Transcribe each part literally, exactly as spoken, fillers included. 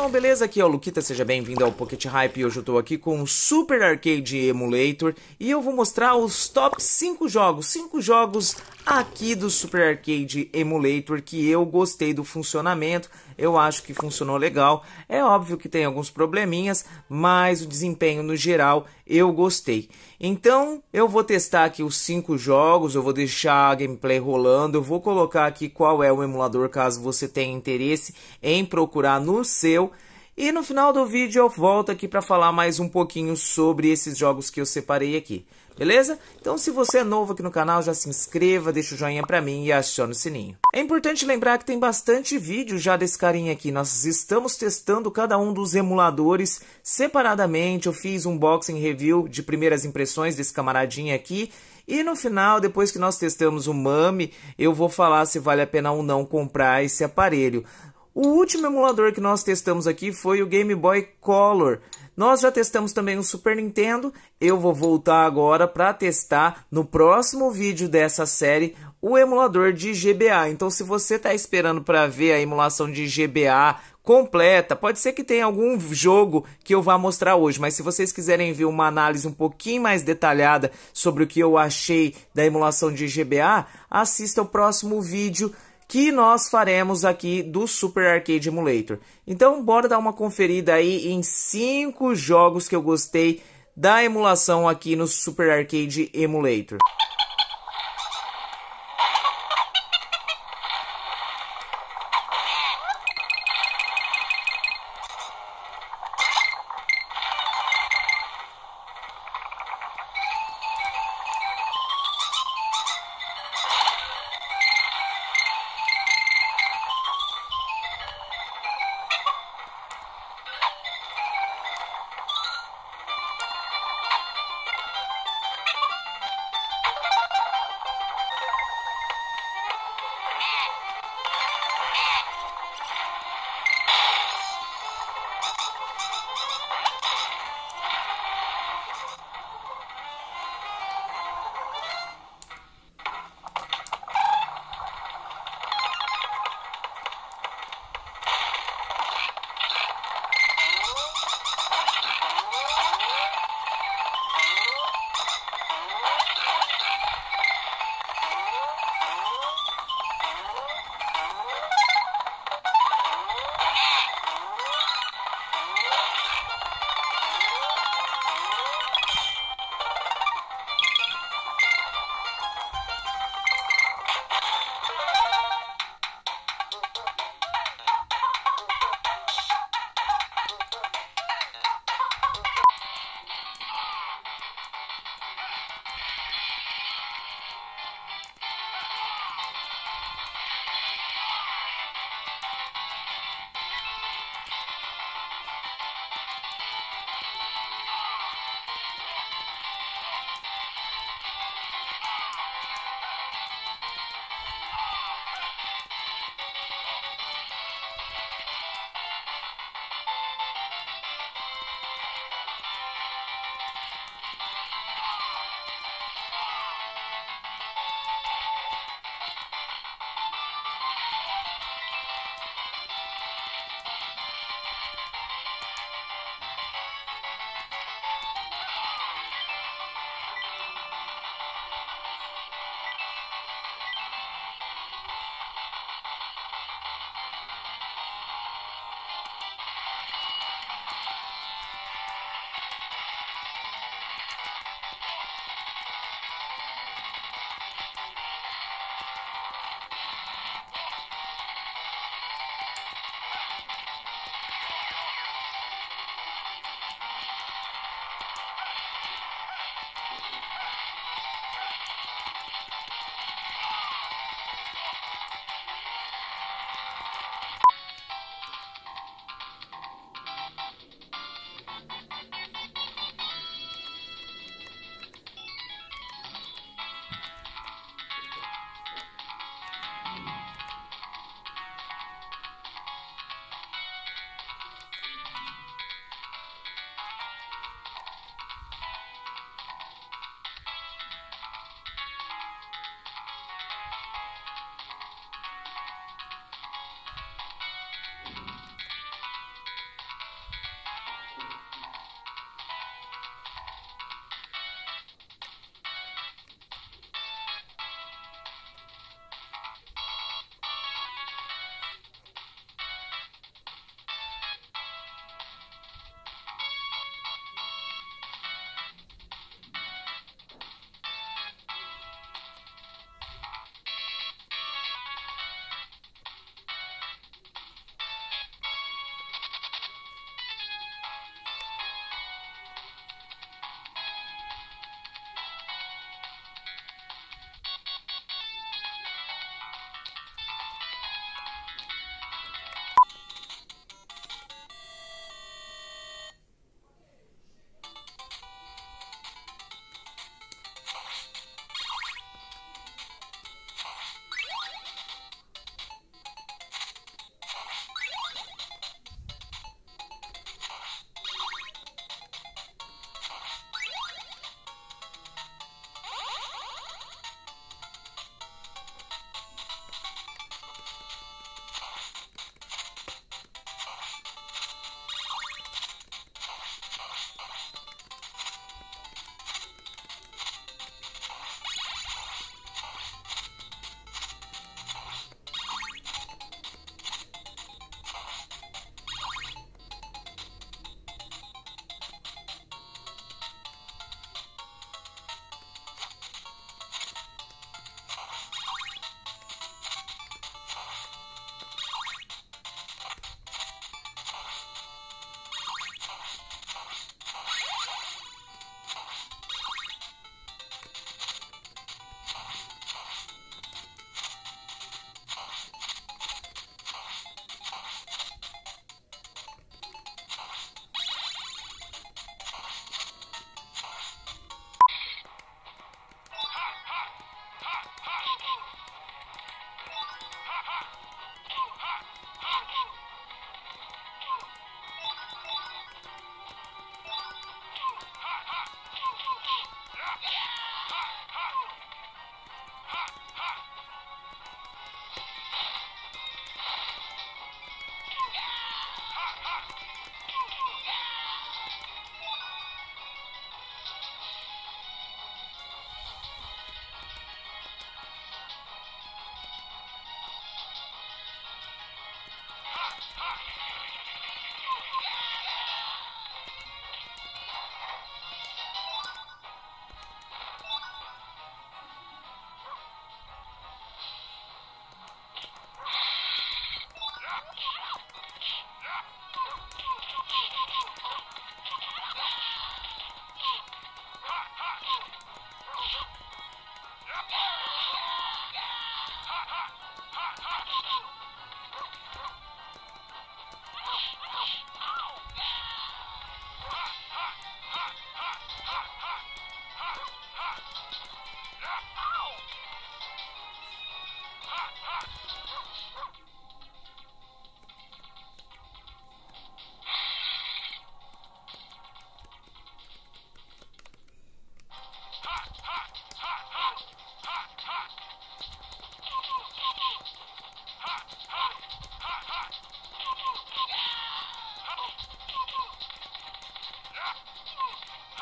pessoal, beleza? Aqui é o Luquita, seja bem-vindo ao Pocket Hype e hoje eu tô aqui com o Super Arcade Emulator e eu vou mostrar os top cinco jogos, cinco jogos aqui do Super Arcade Emulator que eu gostei do funcionamento, eu acho que funcionou legal. É óbvio que tem alguns probleminhas, mas o desempenho no geral eu gostei. Então eu vou testar aqui os cinco jogos, eu vou deixar a gameplay rolando, eu vou colocar aqui qual é o emulador caso você tenha interesse em procurar no seu. E no final do vídeo eu volto aqui para falar mais um pouquinho sobre esses jogos que eu separei aqui. Beleza? Então se você é novo aqui no canal, já se inscreva, deixa o joinha pra mim e acione o sininho. É importante lembrar que tem bastante vídeo já desse carinha aqui. Nós estamos testando cada um dos emuladores separadamente. Eu fiz um unboxing review de primeiras impressões desse camaradinha aqui. E no final, depois que nós testamos o Mami, eu vou falar se vale a pena ou não comprar esse aparelho. O último emulador que nós testamos aqui foi o Game Boy Color. Nós já testamos também o Super Nintendo. Eu vou voltar agora para testar no próximo vídeo dessa série o emulador de G B A. Então se você está esperando para ver a emulação de G B A completa, pode ser que tenha algum jogo que eu vá mostrar hoje, mas se vocês quiserem ver uma análise um pouquinho mais detalhada sobre o que eu achei da emulação de G B A, assista o próximo vídeo que nós faremos aqui do Super Arcade Emulator. Então bora dar uma conferida aí em cinco jogos que eu gostei da emulação aqui no Super Arcade Emulator.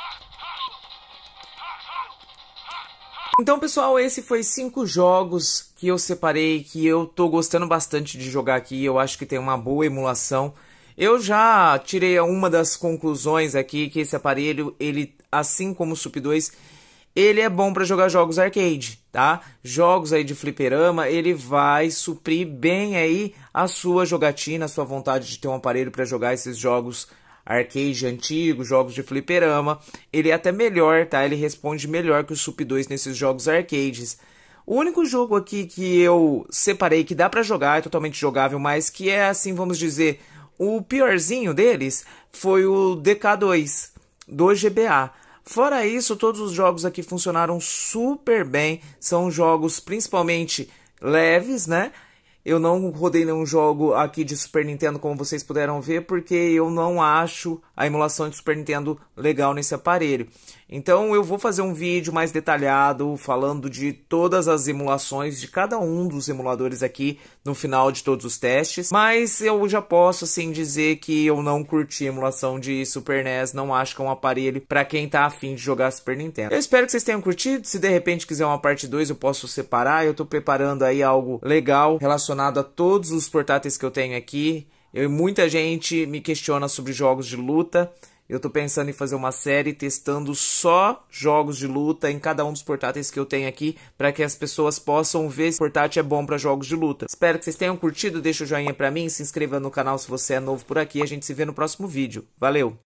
Então, pessoal, esse foi cinco jogos que eu separei, que eu tô gostando bastante de jogar aqui. Eu acho que tem uma boa emulação. Eu já tirei uma das conclusões aqui, que esse aparelho, ele, assim como o Sup dois, ele é bom para jogar jogos arcade, tá? Jogos aí de fliperama, ele vai suprir bem aí a sua jogatina, a sua vontade de ter um aparelho para jogar esses jogos arcade antigos, jogos de fliperama. Ele é até melhor, tá? Ele responde melhor que o Sup dois nesses jogos arcades. O único jogo aqui que eu separei que dá pra jogar, é totalmente jogável, mas que é assim, vamos dizer, o piorzinho deles foi o D K dois do G B A. Fora isso, todos os jogos aqui funcionaram super bem. São jogos principalmente leves, né? Eu não rodei nenhum jogo aqui de Super Nintendo, como vocês puderam ver, porque eu não acho a emulação de Super Nintendo legal nesse aparelho. Então eu vou fazer um vídeo mais detalhado, falando de todas as emulações, de cada um dos emuladores aqui, no final de todos os testes. Mas eu já posso, assim, dizer que eu não curti a emulação de Super N E S, não acho que é um aparelho para quem tá afim de jogar Super Nintendo. Eu espero que vocês tenham curtido, se de repente quiser uma parte dois eu posso separar, eu tô preparando aí algo legal relacionado a todos os portáteis que eu tenho aqui. Eu, muita gente me questiona sobre jogos de luta. Eu tô pensando em fazer uma série testando só jogos de luta em cada um dos portáteis que eu tenho aqui, para que as pessoas possam ver se o portátil é bom para jogos de luta. Espero que vocês tenham curtido, deixa o joinha pra mim, se inscreva no canal se você é novo por aqui, a gente se vê no próximo vídeo. Valeu!